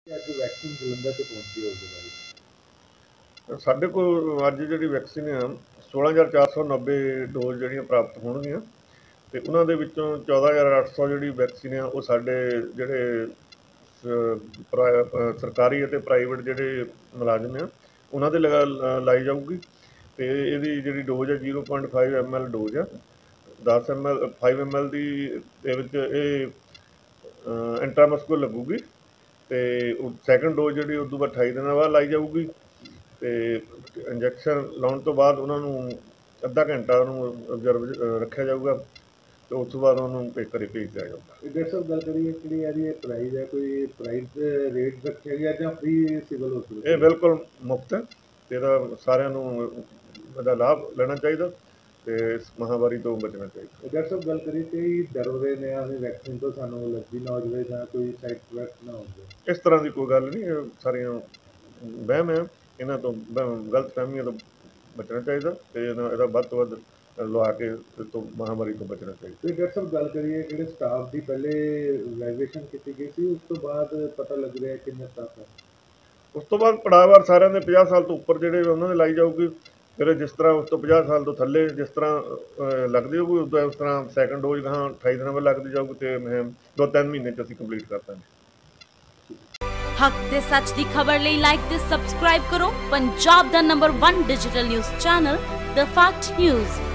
ਅੱਜ ਵੈਕਸੀਨ ਜਲੰਧਰ ਤੇ ਪਹੁੰਚੀ ਹੈ ਉਹਦੇ ਬਾਰੇ। ਸਾਡੇ ਕੋਲ ਅੱਜ ਜਿਹੜੀ ਵੈਕਸੀਨ ਆ 16,490 ਡੋਜ਼ ਜਿਹੜੀਆਂ ਪ੍ਰਾਪਤ ਹੋਣਗੀਆਂ ਤੇ ਉਹਨਾਂ ਦੇ ਵਿੱਚੋਂ 14,800 ਜਿਹੜੀ ਵੈਕਸੀਨ ਆ ਉਹ ਸਾਡੇ ਜਿਹੜੇ ਸਰਕਾਰੀ ਅਤੇ ਪ੍ਰਾਈਵੇਟ ਜਿਹੜੇ ਮੁਲਾਜ਼ਮ ਆ ਉਹਨਾਂ ਦੇ ਲਾਈ ਜਾਊਗੀ। ਤੇ ਇਹਦੀ ਜਿਹੜੀ ਡੋਜ਼ ਹੈ 0.5 ml ਡੋਜ਼ ਆ 10 ml 5 ml ਦੀ ਦੇ ਵਿੱਚ ਇਹ ਇੰਟਰਾਮਸਕੂਲਰ ਲੱਗੂਗੀ। ਤੇ ਸੈਕੰਡ ਡੋਜ਼ ਜਿਹੜੀ ਉਸ ਤੋਂ ਬਾਅਦ 28 ਦਿਨਾਂ ਬਾਅਦ ਲਾਈ ਜਾਊਗੀ। ਤੇ ਇੰਜੈਕਸ਼ਨ ਲਾਉਣ ਤੋਂ ਬਾਅਦ ਉਹਨਾਂ ਨੂੰ ਅੱਧਾ ਘੰਟਾ ਉਹਨੂੰ ਅਬਜ਼ਰਵ ਰੱਖਿਆ ਜਾਊਗਾ ਤੇ ਉਸ ਤੋਂ ਬਾਅਦ ਉਹਨੂੰ ਘਰੇ ਭੇਜ ਦਿਆ ਜਾਊਗਾ। ਡਾਕਟਰ ਸਾਹਿਬ ਗੱਲ ਕਰੀਏ ਕਿਹੜੀ ਇਹਦੀ ਪ੍ਰਾਈਸ ਹੈ, ਕੋਈ ਪ੍ਰਾਈਸ ਰੇਟ ਰੱਖਿਆ ਗਿਆ ਜਾਂ ਫ੍ਰੀ ਸਿਵਲ ਹਸਪਤਾਲ? ਇਹ ਬਿਲਕੁਲ ਮੁਫਤ ਹੈ ਤੇ ਇਹਦਾ ਸਾਰਿਆਂ ਨੂੰ ਇਹਦਾ ਲਾਭ ਲੈਣਾ ਚਾਹੀਦਾ ਤੇ ਇਸ ਮਹਾਂਮਾਰੀ ਤੋਂ ਬਚਣਾ ਚਾਹੀਦਾ। ਡਾਕਟਰ ਸਾਹਿਬ ਗੱਲ ਕਰੀਏ ਕਿ ਡਰਦੇ ਨੇ ਆਹ ਵੈਕਸੀਨ ਤੋਂ ਸਾਨੂੰ ਐਲਰਜੀ ਨਾ ਹੋ ਜਾਵੇ ਜਾਂ ਕੋਈ ਸਾਈਡ ਇਫੈਕਟ ਨਾ ਹੋਵੇ? ਇਸ ਤਰ੍ਹਾਂ ਦੀ ਕੋਈ ਗੱਲ ਨਹੀਂ, ਇਹ ਸਾਰੀਆਂ ਵਹਿਮ ਹੈ, ਇਹਨਾਂ ਤੋਂ ਗਲਤ ਫਹਿਮੀਆਂ ਤੋਂ ਬਚਣਾ ਚਾਹੀਦਾ ਤੇ ਇਹਦਾ ਵੱਧ ਤੋਂ ਵੱਧ ਲਵਾ ਕੇ ਤੋਂ ਮਹਾਂਮਾਰੀ ਤੋਂ ਬਚਣਾ ਚਾਹੀਦਾ। ਤੇ ਡਾਕਟਰ ਸਾਹਿਬ ਗੱਲ ਕਰੀਏ ਜਿਹੜੇ ਸਟਾਫ ਦੀ ਪਹਿਲੇ ਵੈਰੀਫਿਕੇਸ਼ਨ ਕੀਤੀ ਗਈ ਸੀ ਉਸ ਤੋਂ ਬਾਅਦ ਪਤਾ ਲੱਗ ਰਿਹਾ ਕਿੰਨਾ ਸਟਾਫ ਹੈ? ਉਸ ਤੋਂ ਬਾਅਦ ਪੜਾਅਵਾਰ ਸਾਰਿਆਂ ਦੇ 50 ਸਾਲ ਤੋਂ ਉੱਪਰ ਜਿਹੜੇ ਉਹਨਾਂ ਦੇ ਲਾਈ ਜਾਊਗੀ। ਫਿਰ ਜਿਸ ਤਰ੍ਹਾਂ ਉਸ ਤੋਂ 50 ਸਾਲ ਤੋਂ ਥੱਲੇ ਜਿਸ ਤਰ੍ਹਾਂ ਲੱਗਦੀ ਹੋਊਗੀ ਉਸ ਤਰ੍ਹਾਂ ਸੈਕੰਡ ਡੋਜ਼ ਗਾਹਾਂ 28 ਦਿਨਾਂ ਬਾਅਦ ਲੱਗਦੀ ਜਾਊਗੀ ਤੇ ਮੈਂ 2-3 ਮਹੀਨੇ 'ਚ ਅਸੀਂ ਕੰਪਲੀਟ ਕਰ ਦਾਂਗੇ। हक ते सच दी खबर लई लाइक ते सब्सक्राइब करो पंजाब दा number 1 digital news channel The Fact news.